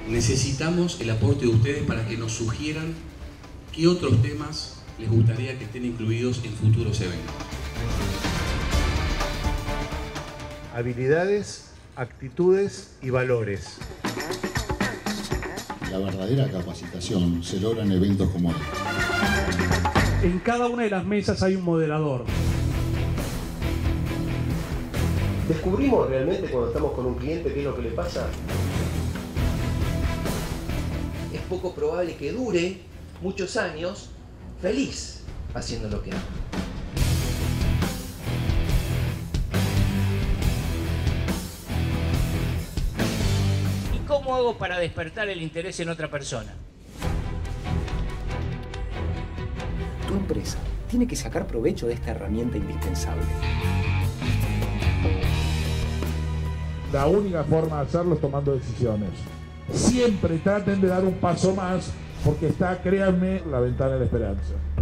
Necesitamos el aporte de ustedes para que nos sugieran qué otros temas les gustaría que estén incluidos en futuros eventos. Habilidades, actitudes y valores. La verdadera capacitación se logra en eventos como este. En cada una de las mesas hay un moderador. ¿Descubrimos realmente cuando estamos con un cliente qué es lo que le pasa? Es poco probable que dure muchos años feliz haciendo lo que ama. ¿Y cómo hago para despertar el interés en otra persona? Tu empresa tiene que sacar provecho de esta herramienta indispensable. La única forma de hacerlo es tomando decisiones. Siempre traten de dar un paso más porque está, créanme, la ventana de la esperanza.